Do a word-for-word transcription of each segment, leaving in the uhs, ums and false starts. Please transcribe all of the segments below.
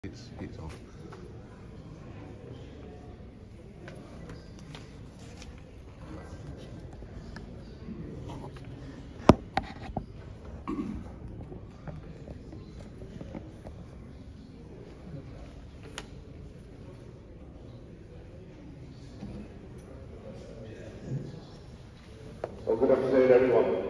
It's, it's on. Well, good afternoon, everyone.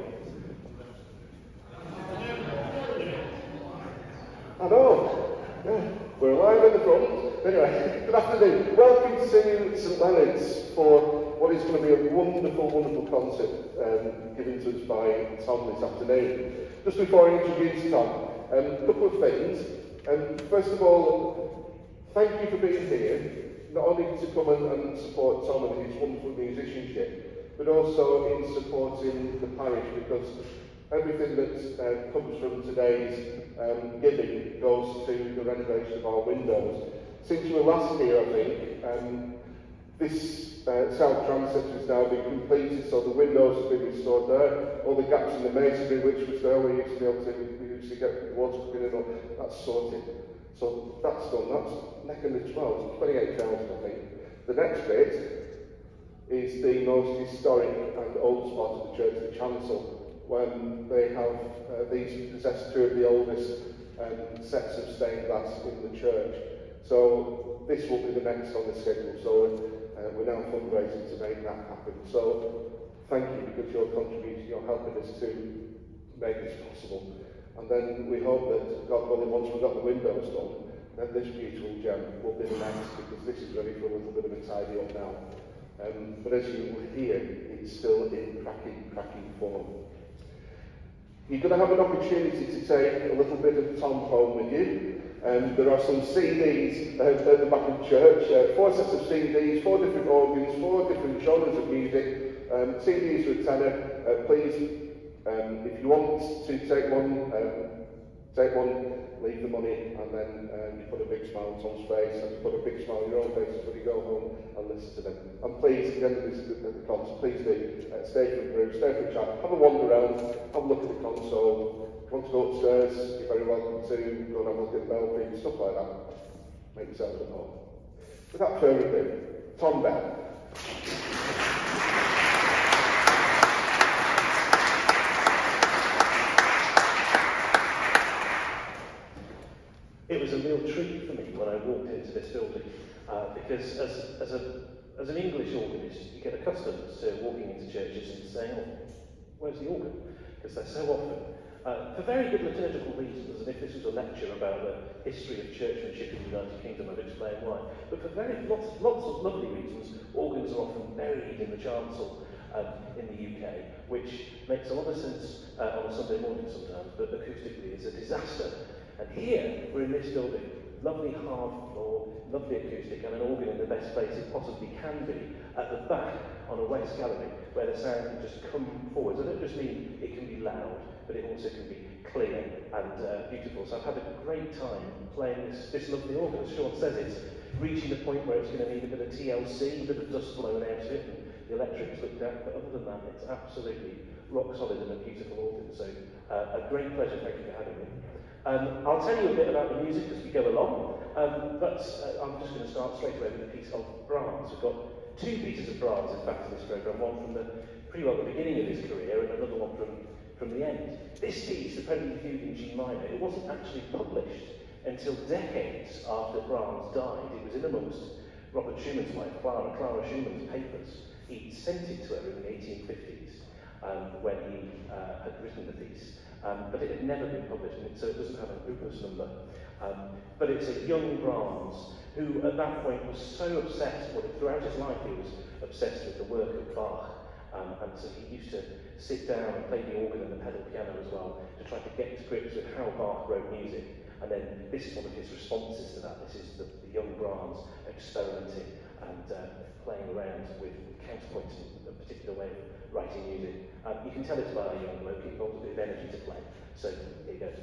I know, yeah, we're alive in the front. Anyway, good afternoon. Welcome to St Leonard's for what is going to be a wonderful, wonderful concert um, given to us by Tom this afternoon. Just before I introduce Tom, um, a couple of things. Um, first of all, thank you for being here, not only to come and, and support Tom and his wonderful musicianship, but also in supporting the parish, because everything that uh, comes from today's um, giving goes to the renovation of our windows. Since you were last here, I think, um, this uh, south transept has now been completed, so the windows have been restored there. All the gaps in the masonry, which was there, we used to be able to, we used to get water coming in, that's sorted. So that's done, that's neck and the twelve, twenty-eight thousand, I think. The next bit is the most historic and oldest part of the church, the chancel, when they have, uh, these possess two of the oldest um, sets of stained glass in the church. So this will be the next on the schedule, so uh, we're now fundraising to make that happen. So thank you, because you're contributing, you're helping us to make this possible. And then we hope that, God willing, once we've got the windows done, then this beautiful gem will be the next, because this is ready for a little bit of a tidy up now. Um, but as you will hear, it's still in cracking, cracking form. You're going to have an opportunity to take a little bit of Tom home with you. Um, there are some C Ds uh, at the back of the church, uh, four sets of C Ds, four different organs, four different genres of music. Um, C Ds are a tenner. Uh, please, um, if you want to take one, um, take one, leave the money, and then um, you put a big smile on Tom's face, and you put a big smile on your own faces when you go home and listen to them. And please, at the end of this the, the concert, please do uh, stay for a brew, stay for a chat, have a wander around, have a look at the console. If you want to go upstairs, you're very welcome to go and have a look at the belfry and stuff like that. Make yourselves at home. Without further ado, Tom Bell. It was a real treat for me when I walked into this building, uh, because as, as, a, as an English organist, you get accustomed to walking into churches and saying, oh, where's the organ? Because they're so often, uh, for very good liturgical reasons, and if this was a lecture about the history of churchmanship in the United Kingdom, I'd explain why. But for very lots, lots of lovely reasons, organs are often buried in the chancel um, in the U K, which makes a lot of sense uh, on a Sunday morning sometimes, but acoustically is a disaster. And here, we're in this building, lovely hard floor, lovely acoustic, and an organ in the best place it possibly can be, at the back on a west gallery, where the sound can just come forward. I don't just mean it can be loud, but it also can be clear and uh, beautiful. So I've had a great time playing this, this lovely organ. As Sean says, it's reaching the point where it's going to need a bit of T L C, a bit of dust blown out of it, and the electrics looked out, but other than that, it's absolutely rock solid and a beautiful organ. So uh, a great pleasure, thank you for having me. Um, I'll tell you a bit about the music as we go along, um, but uh, I'm just going to start straight away with a piece of Brahms. We've got two pieces of Brahms, in fact, in this programme, one from the pretty well the beginning of his career and another one from, from the end. This piece, the Prelude Fugue in G minor, it wasn't actually published until decades after Brahms died. It was in amongst Robert Schumann's wife, Clara, Clara Schumann's papers. He sent it to her in the eighteen fifties um, when he uh, had written the piece. Um, but it had never been published, so it doesn't have an opus number. Um, but it's a young Brahms who, at that point, was so obsessed, well, throughout his life he was obsessed with the work of Bach, um, and so he used to sit down and play the organ and the pedal piano as well, to try to get to grips with how Bach wrote music. And then this is one of his responses to that. This is the, the young Brahms experimenting and uh, playing around with counterpoints in a particular way of writing music. Um, you can tell it's by a young bloke, he's got a bit of energy to play. So here goes.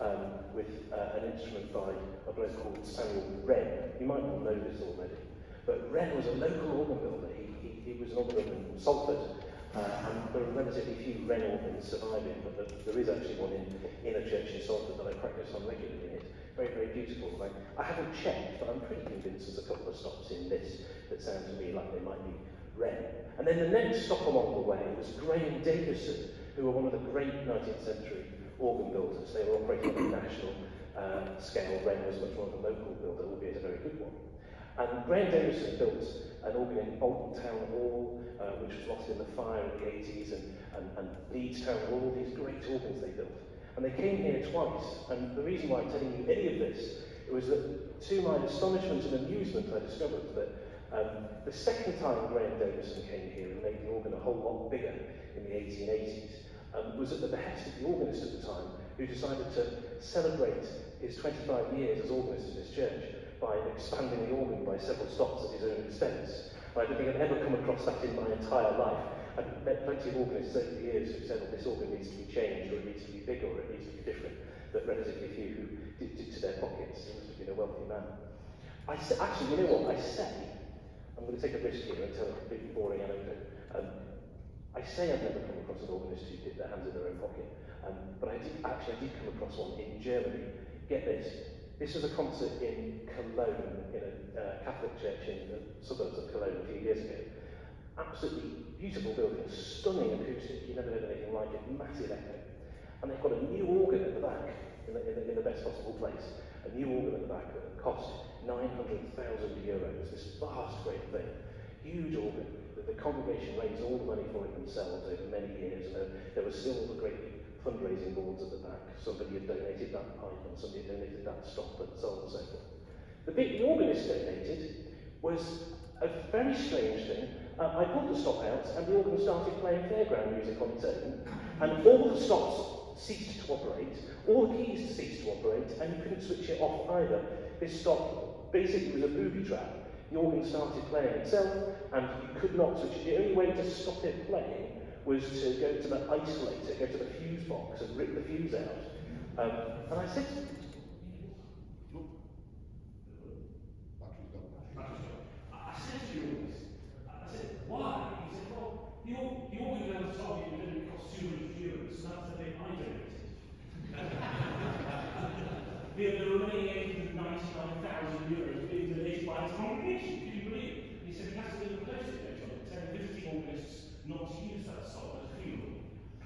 um, with uh, an instrument by a bloke called Samuel Wren. You might not know this already, but Wren was a local organ builder. He, he, he was an organ builder in Salford, uh, and there are relatively few Wren organs surviving, but there, there is actually one in, in a church in Salford that I practice on regularly in it. Very, very beautiful. Like, I haven't checked, but I'm pretty convinced there's a couple of stops in this that sound to me like they might be Wren. And then the next stop along the way was Graham Davison, who were one of the great nineteenth century organ builders. They were operating on a national uh, scale. Wren was much more of a local builder, albeit a very good one. And Graham Davison built an organ in Bolton Town Hall, uh, which was lost in the fire in the eighties, and, and, and Leeds Town Hall, all these great organs they built. And they came here twice, and the reason why I'm telling you any of this was that, to my astonishment and amusement, I discovered that um, the second time Graham Davison came here and made the organ a whole lot bigger in the eighteen eighties um, was at the behest of the organist at the time, who decided to celebrate his twenty-five years as organist in this church by expanding the organ by several stops at his own expense. I don't think I've ever come across that in my entire life. I've met plenty of organists over the years who said, well, this organ needs to be changed, or it needs to be bigger, or it needs to be different, but relatively few who did, did to their pockets. He must have been a wealthy man. I say, actually, you know what I say? I'm going to take a risk here and tell a completely boring anecdote. Um, I say I've never come across an organist who did their hands in their own pocket, um, but I did, actually I did come across one in Germany. Get this. This was a concert in Cologne, in a uh, Catholic church in the suburbs of Cologne a few years ago. Absolutely beautiful building, stunning acoustic, you never heard anything like it, massive echo. And they've got a new organ at the back, in the, in the, in the best possible place. A new organ at the back that cost nine hundred thousand euros, this vast great thing. Huge organ that the congregation raised all the money for it themselves over many years, and there, there was still the great fundraising boards at the back. Somebody had donated that pipe, and somebody had donated that stop, and so on and so forth. The bit the organist donated was a very strange thing. Uh, I pulled the stop out, and the organ started playing fairground music on its own, and all the stops ceased to operate, all the keys ceased to operate, and you couldn't switch it off either. This stop basically was a booby trap. The organ started playing itself, and you could not switch it. The only way to stop it playing was to go to the isolator, go to the fuse box, and rip the fuse out. Um, and I said, I said to the organist, I said, why? He said, well, the organ builder told me it would only cost two hundred euros, so that's the bit I donated. the, the remaining eight hundred ninety-nine thousand euros being donated by his congregation. Can you believe it? He said he has to do a post-it note on it, telling visiting organists not to use that salt at a funeral.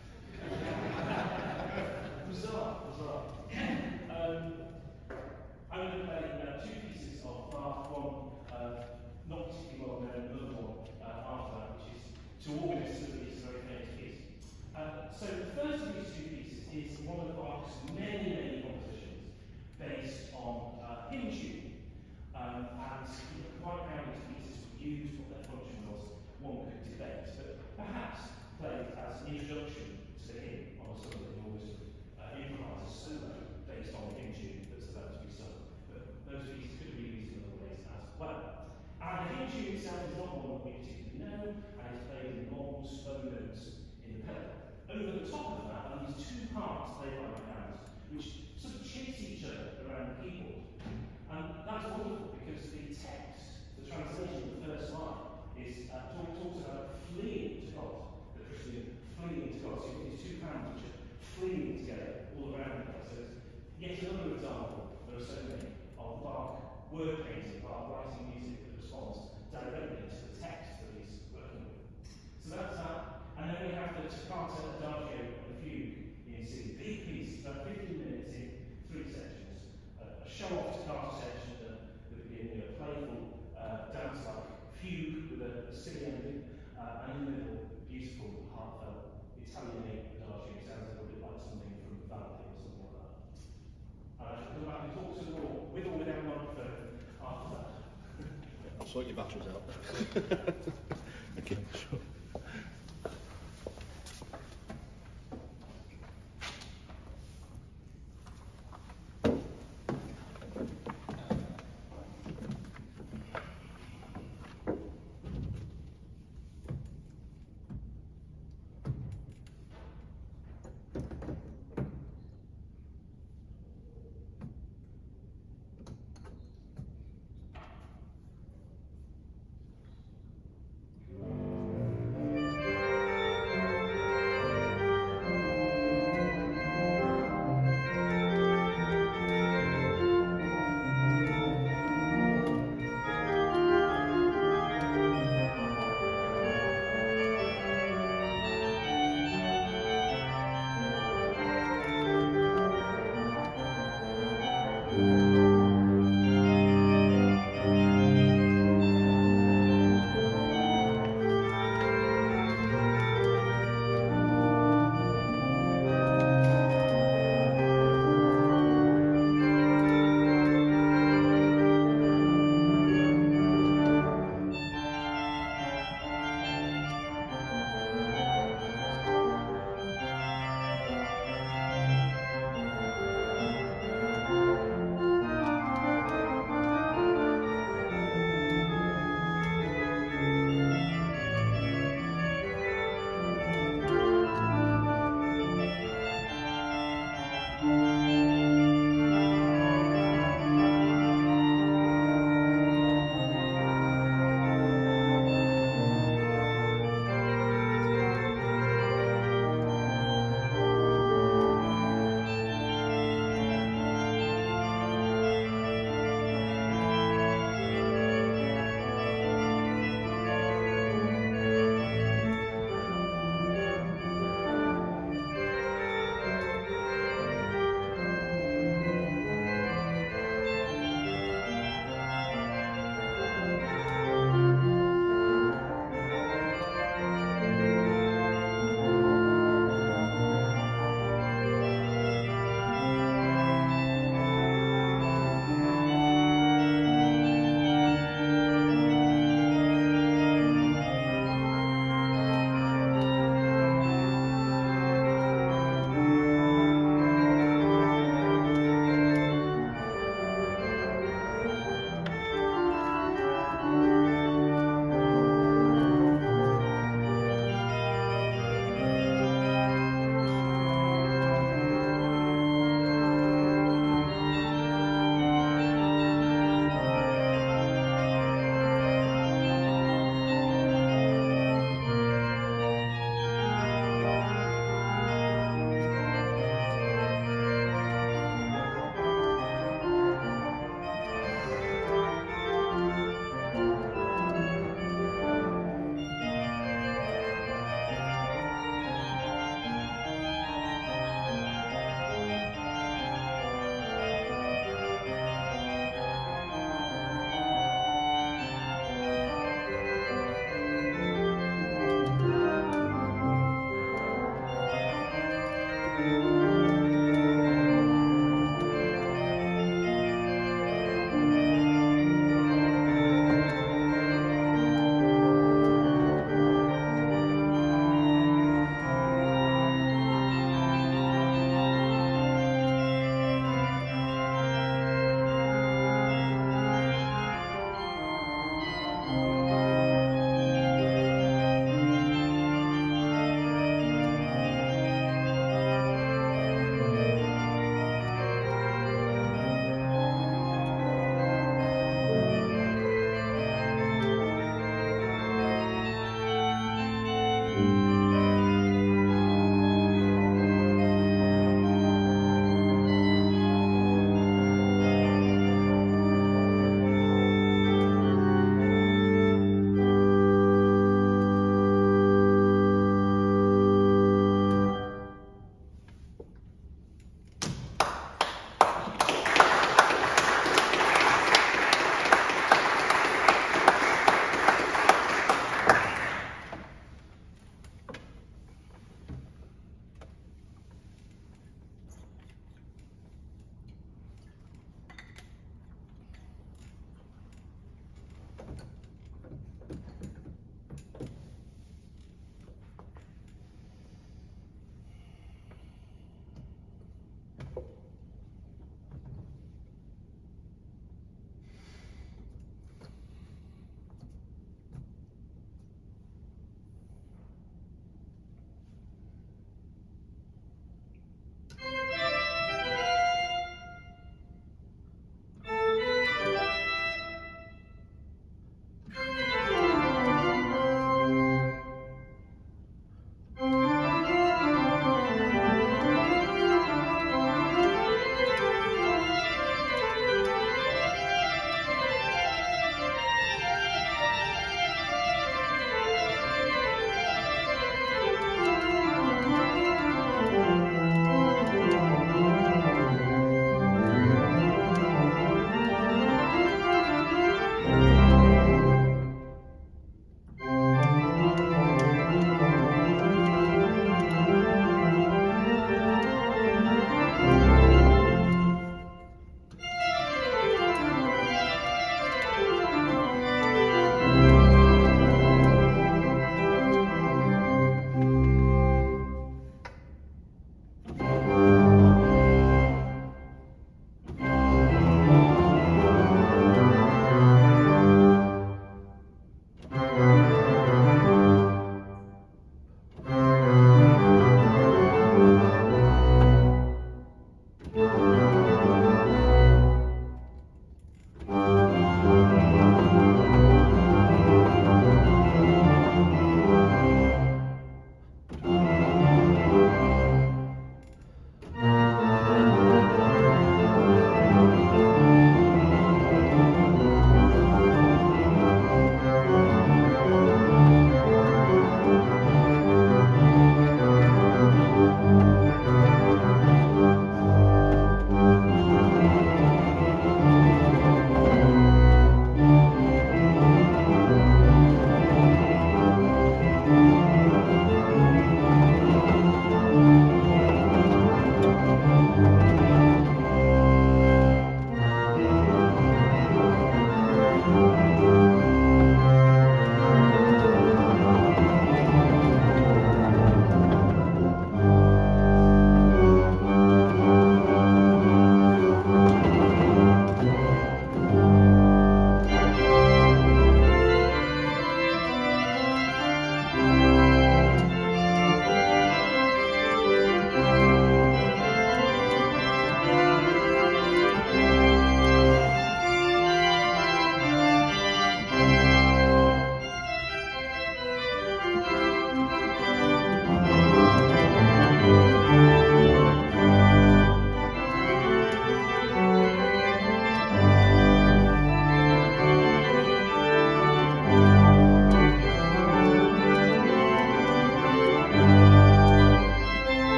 bizarre, bizarre. um, I'm going to play uh, two pieces of Bach, one uh, not particularly well known, another one uh, after that, which is to organists that is a very famous piece. Uh, so the first of these two pieces is one of Bach's many, many compositions based on uh, hymn tune. Um, and you know, quite how these pieces were used, what their function was, one could debate, but perhaps played as an introduction to the hymn on a Sunday, you always uh, improvise a solo based on the hymn tune that's about to be sung. But those pieces could be used in other ways as well. And the hymn tune itself is not one that we particularly know, and it's played in long, slow notes in the pedal. Over the top of that are these two parts played by the hands, which sort of chase each other around the keyboard. And that's wonderful because the text, the translation of the first line, is uh, talk, talks about fleeing to God, the Christian fleeing to God. So you've got these two hands which are fleeing together all around the place. So it's yet another example, there are so many, of Bach word painting, Bach writing music that responds directly to the text that he's working with. So that's that. And then we have the toccata, adagio, and the fugue in C. Big piece, about fifteen minutes in three sections. Uh, a show-off toccata section at the, the beginning, a playful uh, dance-like fugue with a, a silly ending, uh, and in the middle, beautiful, heartfelt Italian adagio. It sounds a little bit like something from Valentine or something like that. And I shall come back and talk some more, with or without microphone, after that. I'll sort your batteries out. Okay, sure.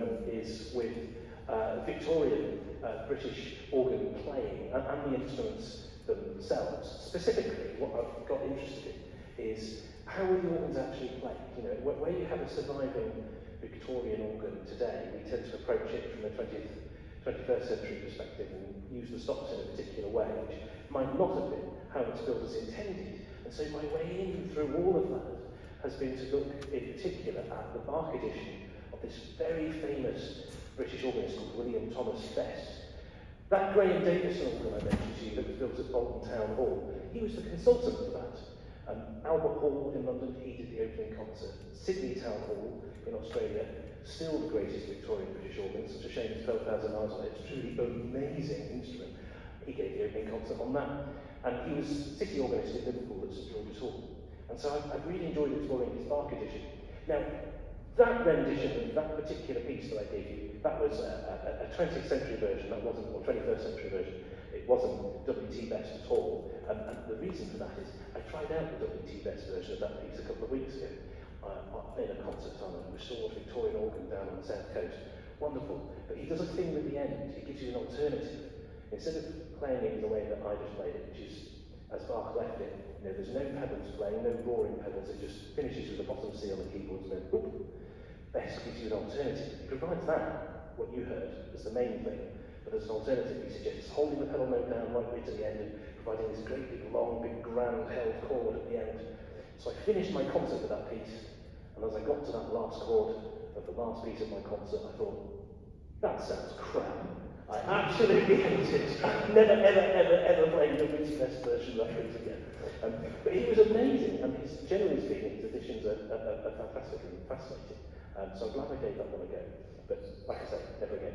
moment is with uh, Victorian uh, British organ playing and, and the instruments themselves. Specifically, what I've got interested in is how are the organs actually played? You know, where, where you have a surviving Victorian organ today, we tend to approach it from a twentieth, twenty-first century perspective and use the stops in a particular way, which might not have been how its builders intended. And so my way in through all of that has been to look in particular at the Bach edition of this very famous British organist called William Thomas Best. That Graham Davison organ I mentioned to you that was built at Bolton Town Hall, he was the consultant for that. Um, Albert Hall in London, he did the opening concert. Sydney Town Hall in Australia, still the greatest Victorian British organ. Such a shame it's twelve thousand miles on it. It's a truly amazing instrument. He gave the opening concert on that. And he was city organist in Liverpool at St George's Hall. And so I've, I've really enjoyed exploring his Bach edition. Now, that rendition, that particular piece that I gave you, that was a, a, a twentieth century version, that wasn't, or twenty-first century version. It wasn't W T Best at all. Um, and the reason for that is I tried out the W T Best version of that piece a couple of weeks ago uh, in a concert on a restored Victorian organ down on the south coast. Wonderful. But he does a thing at the end. He gives you an alternative. Instead of playing it in the way that I just played it, which is as Bach left it, you know, there's no pedals playing, no roaring pedals, it just finishes with the bottom C on the keyboard and then whoop, Best gives you an alternative. He provides that, what you heard, as the main thing, but as an alternative he suggests holding the pedal note down right way to the end and providing this great big long, big grand held chord at the end. So I finished my concert with that piece, and as I got to that last chord of the last piece of my concert, I thought, that sounds crap. I absolutely hate it. Never, ever, ever, ever played the W T Best version of that piece again. Um, but he was amazing, and his, generally speaking, his editions are, are, are fantastic and fascinating. Um, so I'm glad I gave that one a go. But like I say, never again.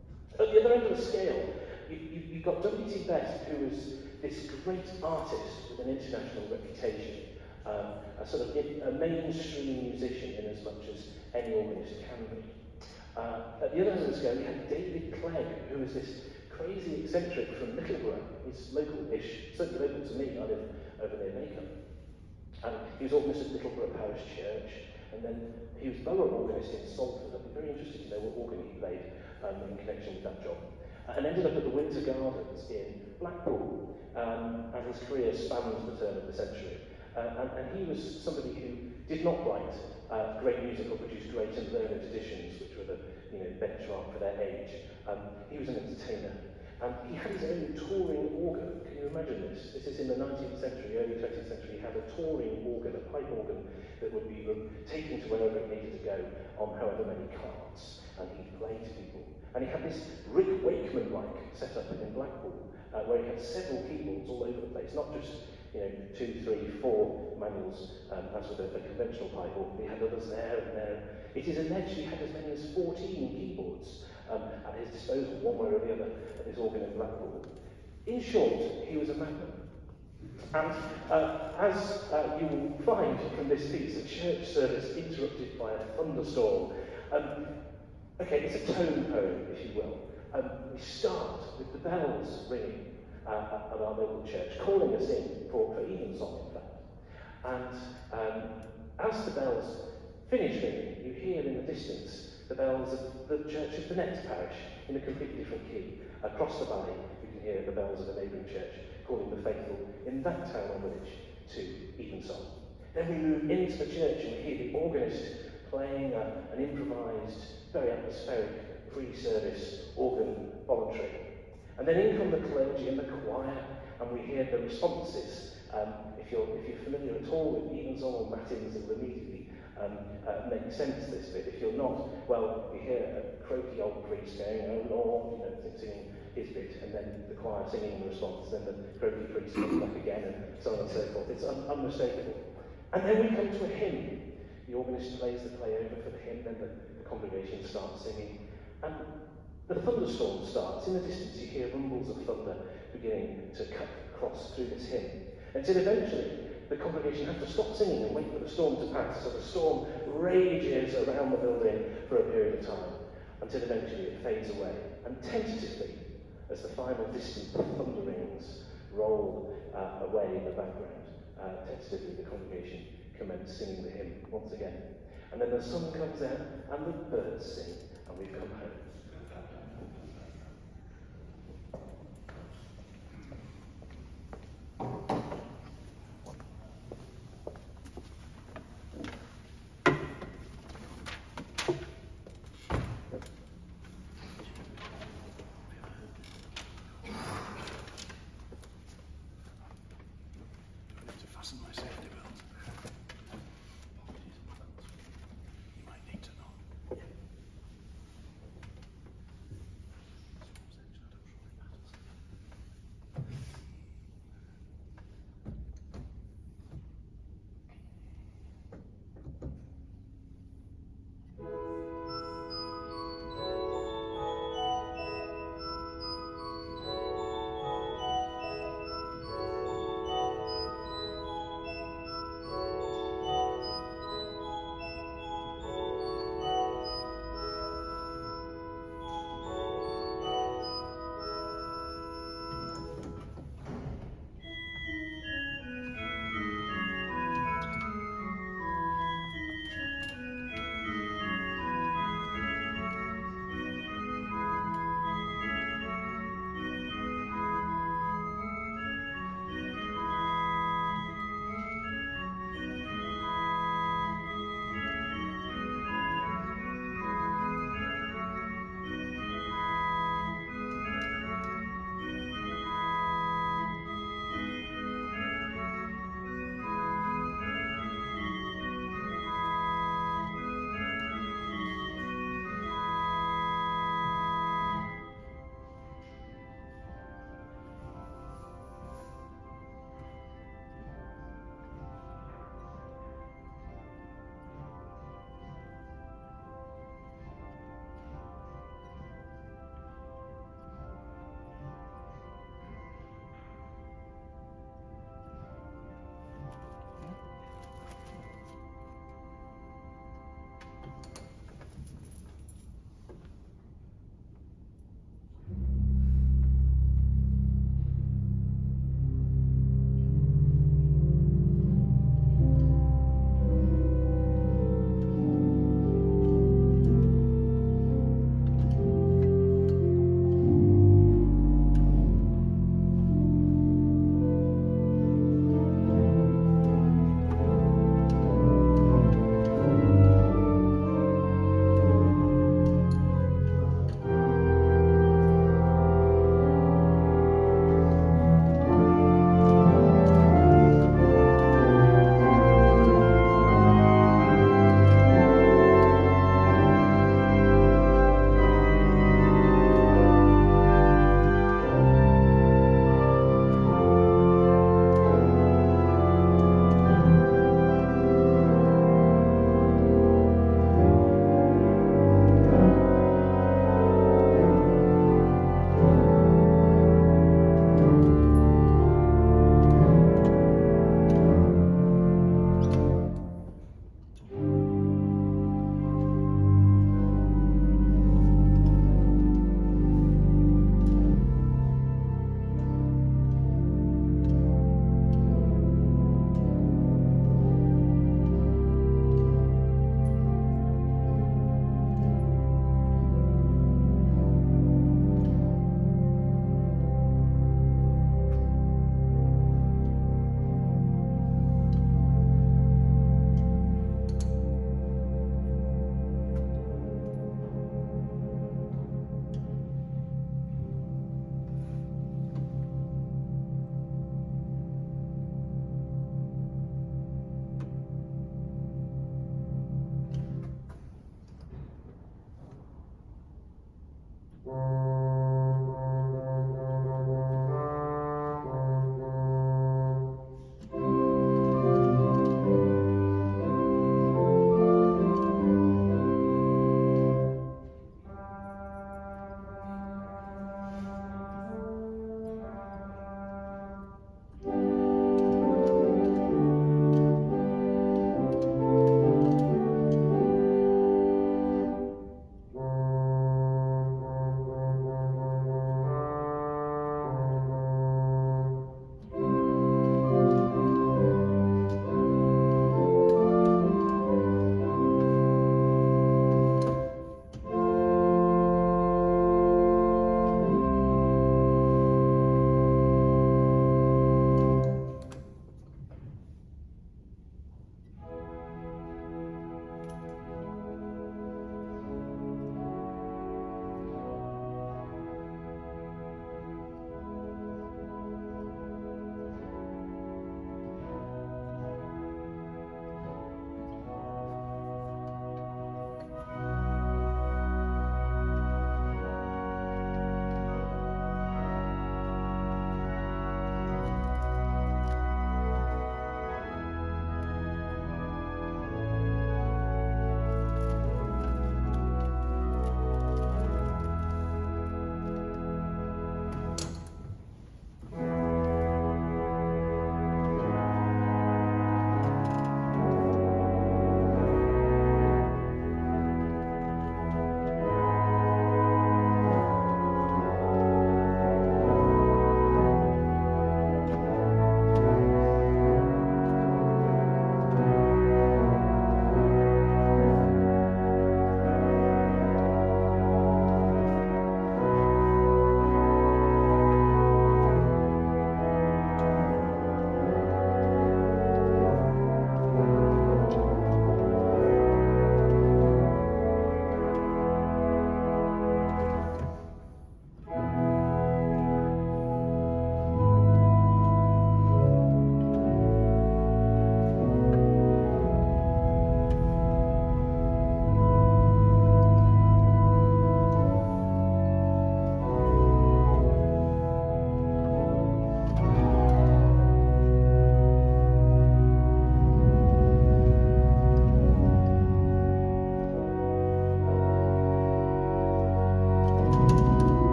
At the other end of the scale, you, you, you've got W T Best, who was this great artist with an international reputation, um, a sort of a mainstream musician in as much as any organist can be. Uh, at the other end of the scale, we had David Clegg, who was this crazy eccentric from Littleborough. He's local-ish, certainly local to me. I live over near Macon. And he was organist at Littleborough Parish Church, and then he was borough organist in Salford. I'd be very interested to know what organ he played um, in connection with that job. Uh, and ended up at the Winter Gardens in Blackpool, um, and his career spans the turn of the century. Uh, and, and he was somebody who did not write uh, great music or produce great and learned editions, which were the you know, benchmark for their age. Um, he was an entertainer. And he had his own touring organ. Can you imagine this? This is in the nineteenth century, early twentieth century. He had a touring organ, a pipe organ, that would be um, taken to wherever it needed to go on however many carts. And he'd play to people. And he had this Rick Wakeman-like setup in Blackpool, uh, where he had several keyboards all over the place, not just you know, two, three, four manuals, um, as with a, a conventional pipe organ. He had others there and there. It is alleged he had as many as fourteen keyboards um, at his disposal, one way or the other, at this organ in Blackpool. In short, he was a madman. And uh, as uh, you will find from this piece, a church service interrupted by a thunderstorm. Um, okay, it's a tone poem, if you will. Um, we start with the bells ringing uh, at our local church, calling us in for, for evensong, in fact. And um, as the bells finish ringing, you hear in the distance the bells of the church of the next parish in a completely different key. Across the valley, you can hear the bells of a neighbouring church calling the faithful in that town or village to evensong. Then we move into the church and we hear the organist playing a, an improvised, very atmospheric, pre-service organ voluntary. And then in come the clergy and the choir, and we hear the responses. Um, if you're if you're familiar at all with evensong or matins, it will immediately um, uh, make sense this bit. If you're not, well, you hear a croaky old priest going, "Oh Lord," you know, singing his bit, and then the choir singing the response, then the croaky priest comes back again, and so on and so forth. It's un unmistakable. And then we come to a hymn. The organist plays the play over for the hymn, then the, the congregation starts singing, and the thunderstorm starts. In the distance, you hear rumbles of thunder beginning to cut across through this hymn, until eventually the congregation have to stop singing and wait for the storm to pass. So the storm rages around the building for a period of time, until eventually it fades away. And tentatively, as the final distant thunderings roll uh, away in the background, uh, tentatively the congregation commence singing the hymn once again. And then the sun comes out and the birds sing, and we've come home. Fasten my safety belt. You might need to know.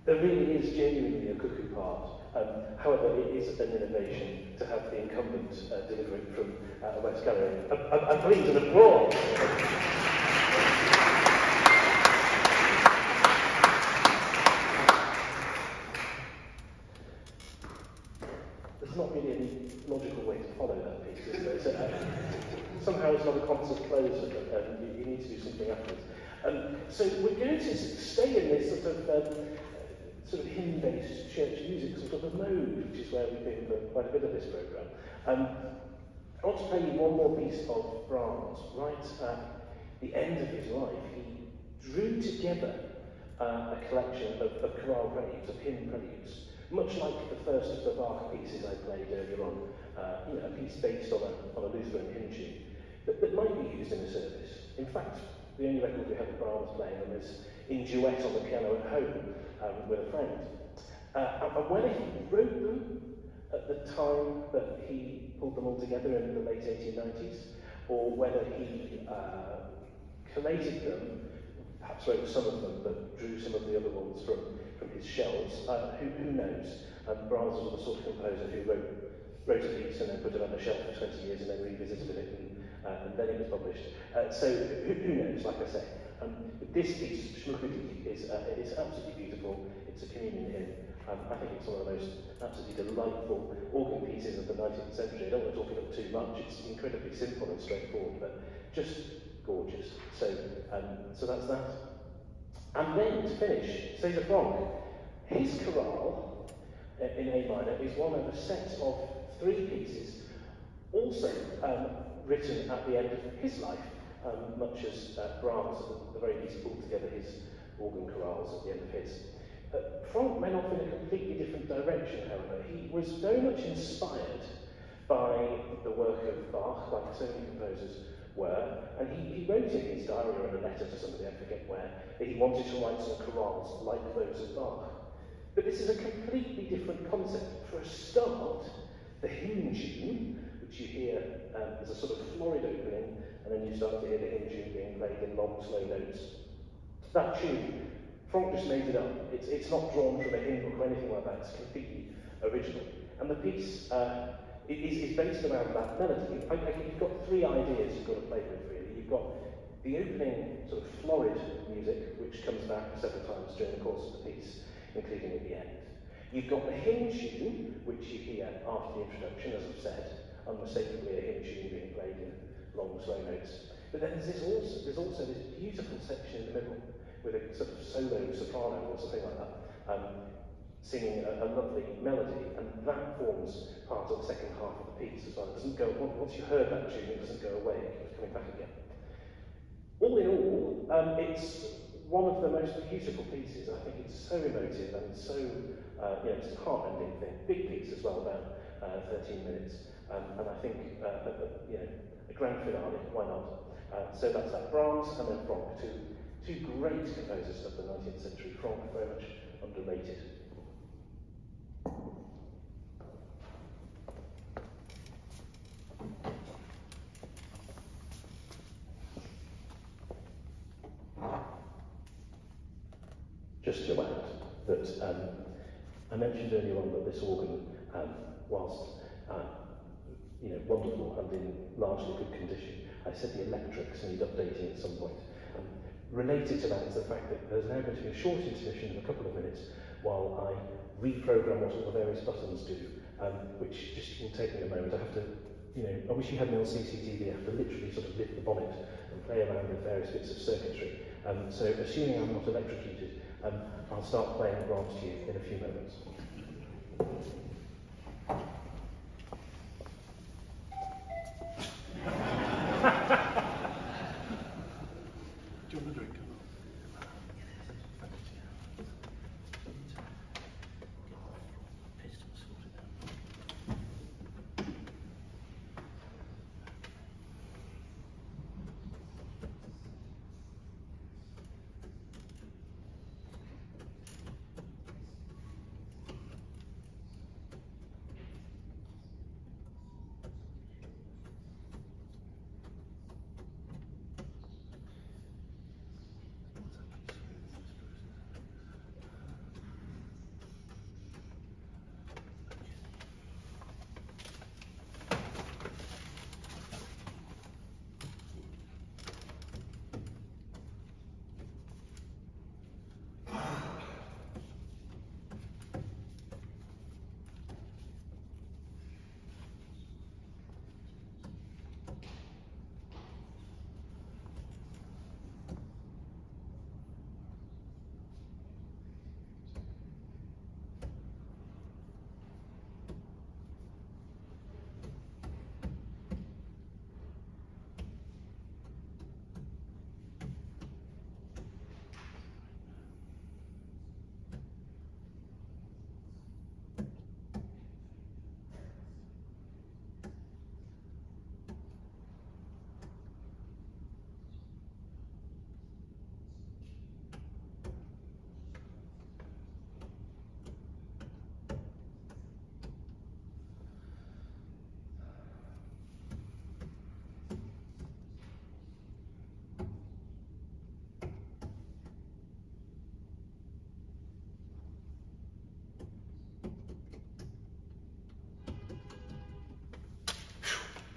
there really is genuinely a cuckoo part. Um, however, it is an innovation to have the incumbent uh, deliver it from uh, a West Gallery. And please, an applause. There's not really any logical way to follow that piece, is there? So, uh, somehow it's not a concert closer, but um, you, you need to do something afterwards. Um, so we're going to stay in this sort of um, sort of hymn-based church music sort of mode, which is where we've been for quite a bit of this programme. Um, I want to play you one more piece of Brahms. Right at the end of his life, he drew together uh, a collection of, of chorale preludes, of hymn preludes, much like the first of the Bach pieces I played earlier on, uh, you know, a piece based on a, on a Lutheran hymn tune that, that might be used in a service. In fact, the only record we have of Brahms playing them is in duet on the piano at home um, with a friend. Uh, and whether he wrote them at the time that he pulled them all together in the late eighteen nineties, or whether he uh, collated them, perhaps wrote some of them, but drew some of the other ones from, from his shelves, uh, who, who knows? Um, Brahms was the sort of composer who wrote, wrote a piece and then put it on the shelf for twenty years and then revisited it, and, uh, and then it was published. Uh, so who, who knows, like I say. Um, this piece, Schmuckity, is uh, it is absolutely beautiful. It's a communion hymn. Um, I think it's one of the most absolutely delightful organ pieces of the nineteenth century. I don't want to talk it up too much. It's incredibly simple and straightforward, but just gorgeous. So, um, so that's that. And then to finish, César Franck, his chorale uh, in A minor is one of a set of three pieces, also um, written at the end of his life. Um, much as uh, Brahms, at the very least, pulled together his organ chorales at the end of his. Uh, Franck went off in a completely different direction, however. He was very much inspired by the work of Bach, like so many composers were, and he, he wrote in his diary or in a letter to somebody, I forget where, that he wanted to write some chorales like those of Bach. But this is a completely different concept. For a start, the hymn tune, which you hear um, as a sort of florid opening, and then you start to hear the hymn tune being played in long, slow notes. That tune, Franck just made it up. It's, it's not drawn from a hymn book or anything like that. It's completely original. And the piece uh, is, is based around that melody. I, I, you've got three ideas you've got to play with, really. You've got the opening sort of florid music, which comes back several times during the course of the piece, including at the end. You've got the hymn tune, which you hear after the introduction, as I've said, unmistakably a hymn tune being played in long, slow notes. But then there's, this also, there's also this beautiful section in the middle with a sort of solo soprano or something like that, um, singing a, a lovely melody, and that forms part of the second half of the piece as well. It doesn't go, once you heard that tune, it doesn't go away, it keeps coming back again. All in all, um, it's one of the most beautiful pieces. I think it's so emotive and so, uh, you know, it's a heart-rending thing. Big piece as well, about uh, thirteen minutes. Um, and I think, uh, a, a, you know, a grand finale, why not? Uh, so that's that. Brahms and then Franck, two, two great composers of the nineteenth century. Franck very much underrated. Just to add that um, I mentioned earlier on that this organ, um, whilst uh, you know, wonderful and in largely good condition, I said the electrics need updating at some point. Um, related to that is the fact that there's now going to be a short intermission of a couple of minutes while I reprogram what all the various buttons do, um, which just will take me a moment. I have to, you know, I wish you had me on C C T V. I have to literally sort of lift the bonnet and play around with various bits of circuitry. Um, so assuming I'm not electrocuted, um, I'll start playing Brahms to you in a few moments. Do you want a drink?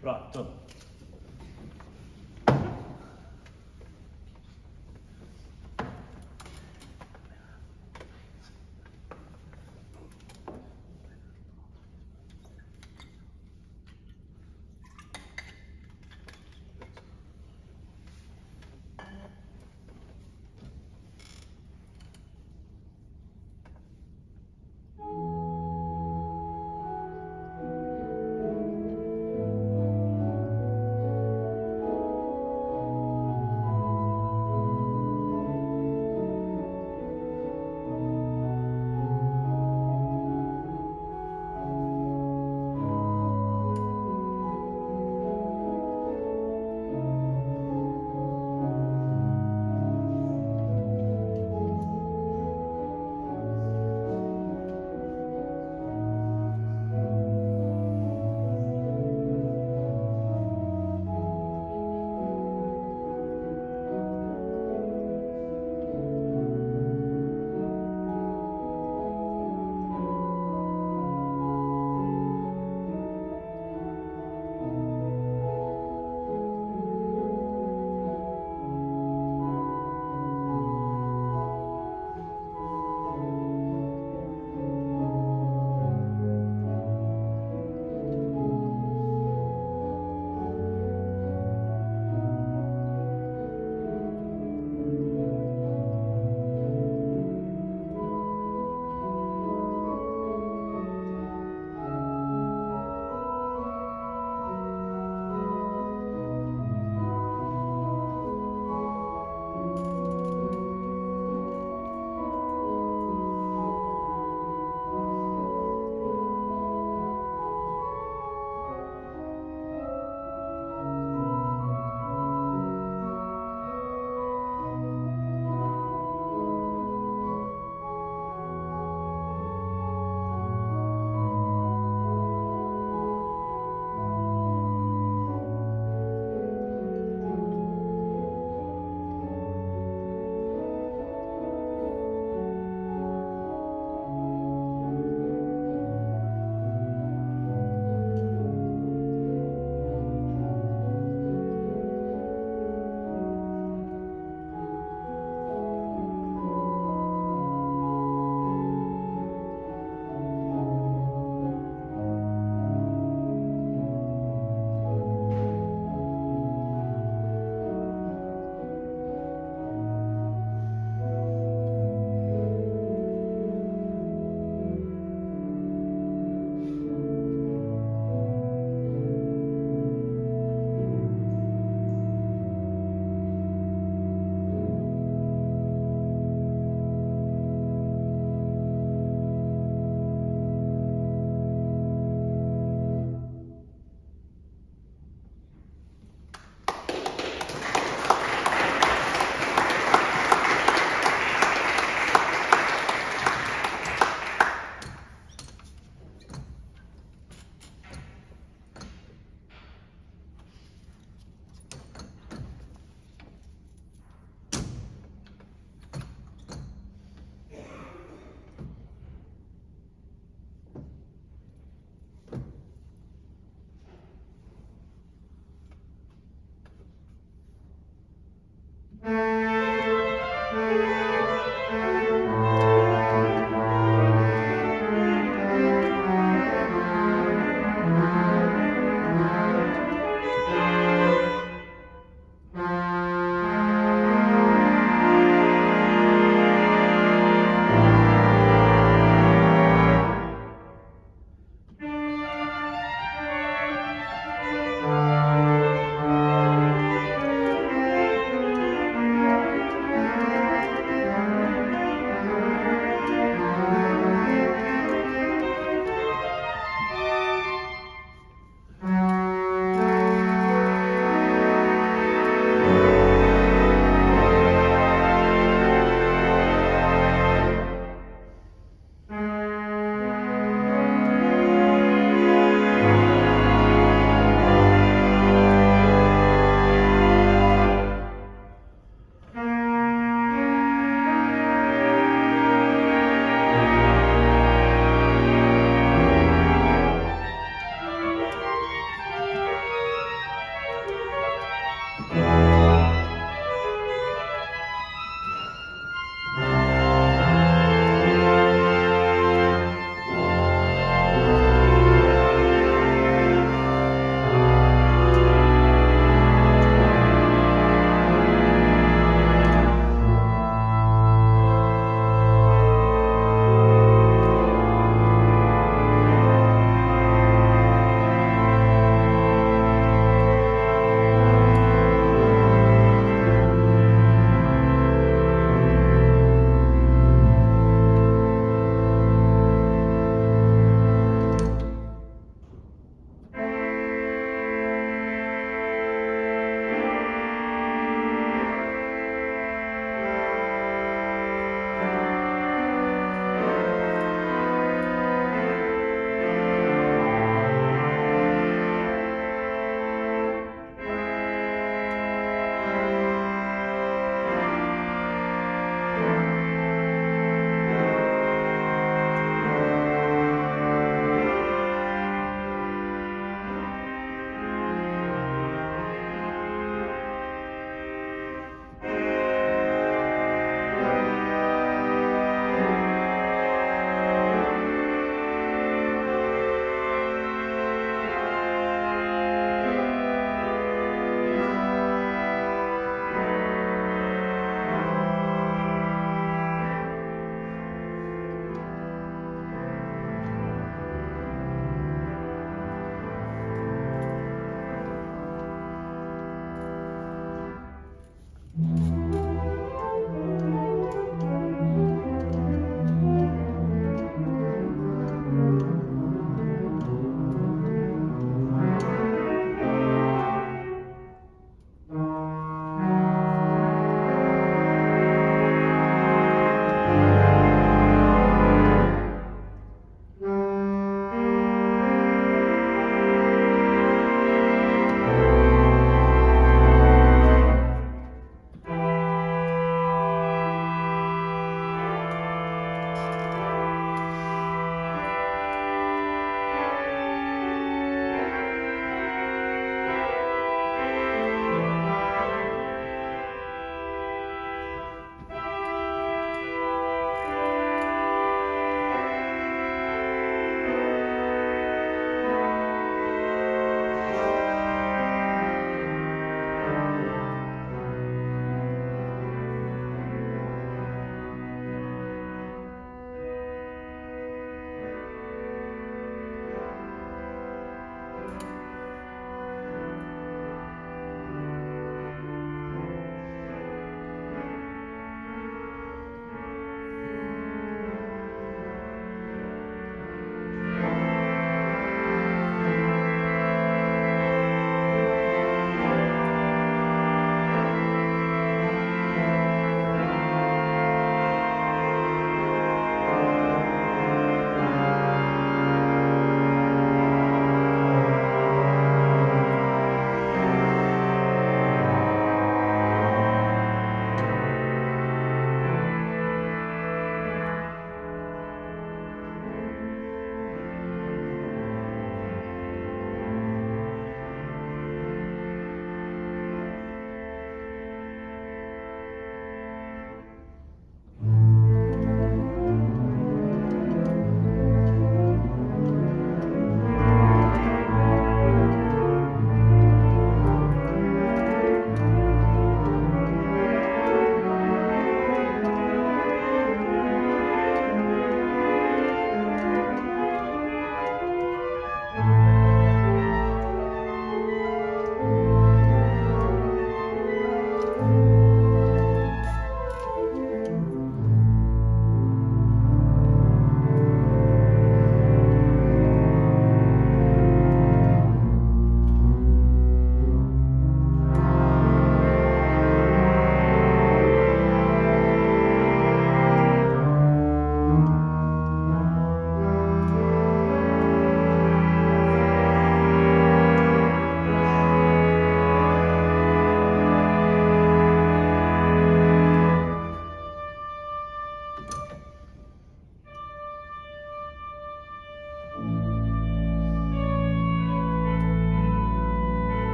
Right, done.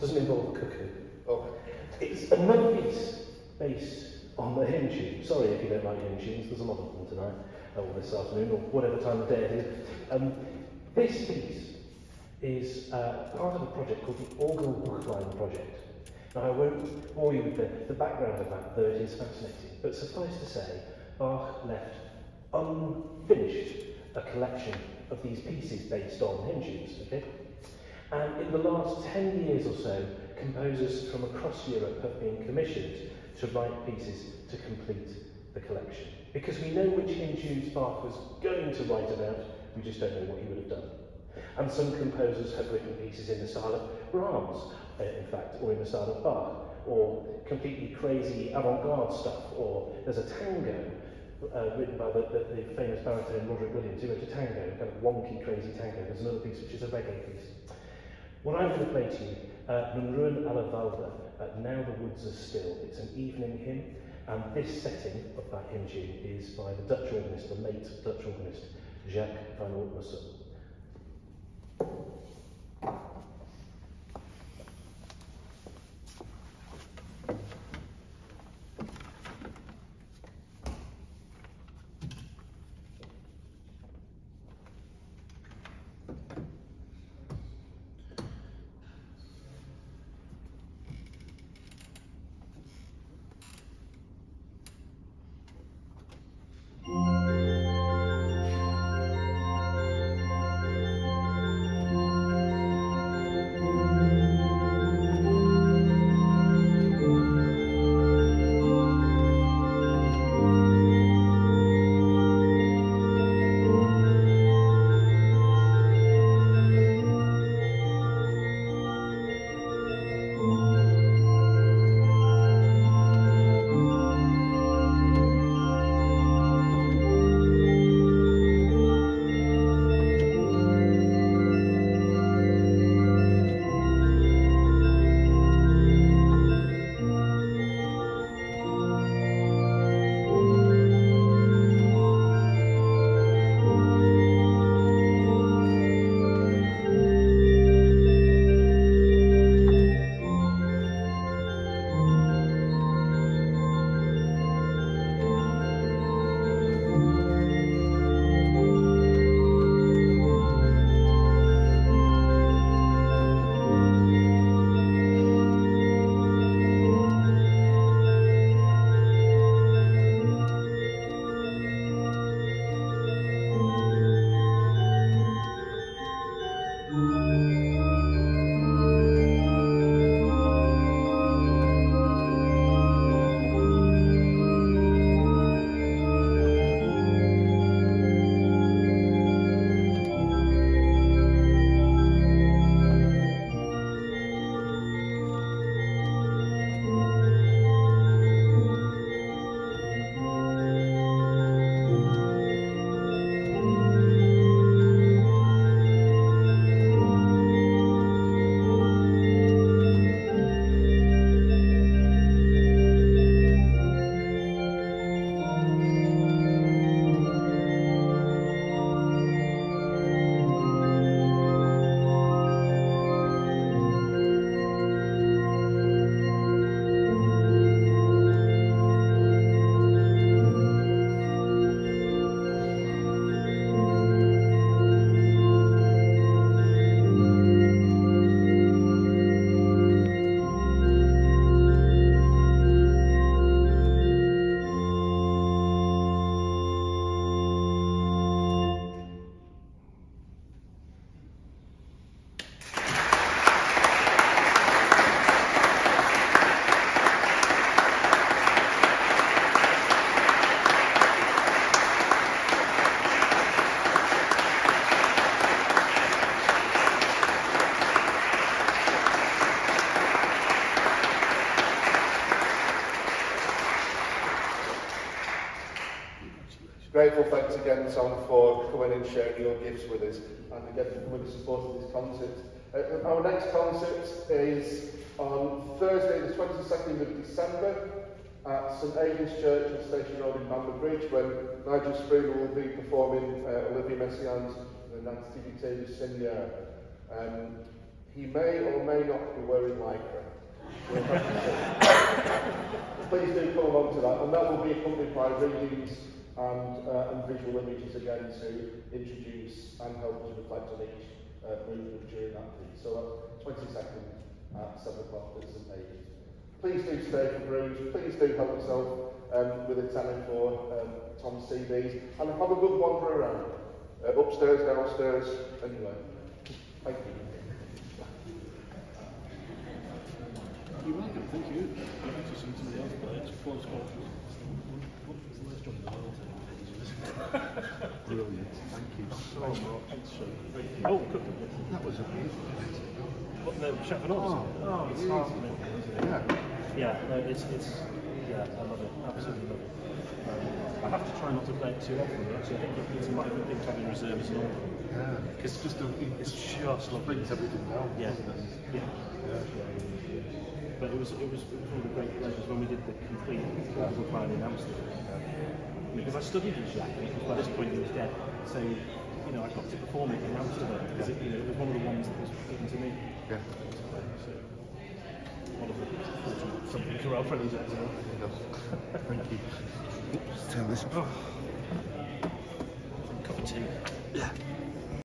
doesn't involve a cuckoo. Oh. It's another piece based on the hymn tune. Sorry if you don't like hymn tunes, there's a lot of them tonight, or this afternoon, or whatever time of day it is. Um, this piece is uh, part of a project called the Orgelbuchlein Project. Now, I won't bore you with the, the background of that, though it is fascinating, but suffice to say, Bach left unfinished a collection of these pieces based on hymn tunes, okay? And in the last ten years or so, composers from across Europe have been commissioned to write pieces to complete the collection. Because we know which hymn tunes Bach was going to write about, we just don't know what he would have done. And some composers have written pieces in the style of Brahms, uh, in fact, or in the style of Bach, or completely crazy avant-garde stuff, or there's a tango uh, written by the, the, the famous baritone Roderick Williams, who wrote a tango, kind of wonky, crazy tango. There's another piece which is a reggae piece. What I'm going to play to you, uh, Nun ruhen alle Wälder, uh, Now the Woods Are Still. It's an evening hymn, and this setting of that hymn tune is by the Dutch organist, the late Dutch organist, Jacques van Ortmussen. Grateful thanks again, Tom, for coming and sharing your gifts with us, and again for coming to support of this concert. Uh, our next concert is on Thursday, the twenty-second of December, at St Aidan's Church on Station Road in Bamber Bridge, when Nigel Spooner will be performing uh, Olivia Messiaen's The Nativité du Seigneur. Um, He may or may not be wearing lycra. Please do come along to that, and that will be accompanied by readings and, uh, and visual images again to introduce and help us reflect on each uh, movement during that piece. So that's twenty-second at seven o'clock at St Leonard. Please do stay for brews, please do help yourself um, with a telling for um, Tom's C Ds, and have a good wander around, uh, upstairs, downstairs, anywhere. Thank you. You're welcome, thank you. I'd like to see somebody else play. It's four sculptures. What was the last job in the world? Brilliant, thank you so much. Oh, good. That was a beautiful What, the chef and all? Oh, oh it's really? heartening, isn't it? Yeah. Yeah, no, it's, it's, yeah, I love it, absolutely love it. Um, I have to try not to play it too often, actually. I think it's quite a good thing to have in reserves and all. Yeah, because it's just, a, it's just lovely. Brings everything down, Yeah. doesn't it? Yeah. Yeah. But it was, it was it was one of the great pleasures when we did the complete Global Plan in Amsterdam. Because I studied in Jacques, because by this point he was dead. So, you know, I got to perform it in Amsterdam because it, you know, it was one of the ones that was given to me. Yeah. So, one of the something to our friends as well. Thank you. Oops, turn this off. Cup of tea. Yeah.